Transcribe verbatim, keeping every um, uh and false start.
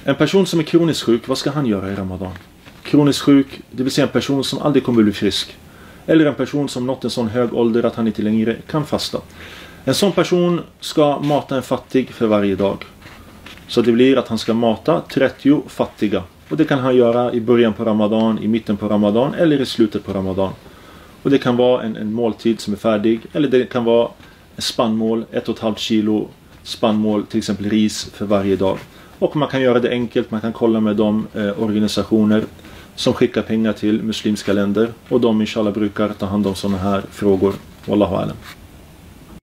En person som är kroniskt sjuk, vad ska han göra i Ramadan? Kroniskt sjuk, det vill säga en person som aldrig kommer bli frisk. Eller en person som nått en sån hög ålder att han inte längre kan fasta. En sån person ska mata en fattig för varje dag. Så det blir att han ska mata trettio fattiga. Och det kan han göra i början på Ramadan, i mitten på Ramadan eller i slutet på Ramadan. Och det kan vara en, en måltid som är färdig. Eller det kan vara en spannmål, ett och ett halvt kilo spannmål, till exempel ris för varje dag. Och man kan göra det enkelt, man kan kolla med de eh, organisationer som skickar pengar till muslimska länder. Och de inshallah brukar ta hand om sådana här frågor. Wallahu alam.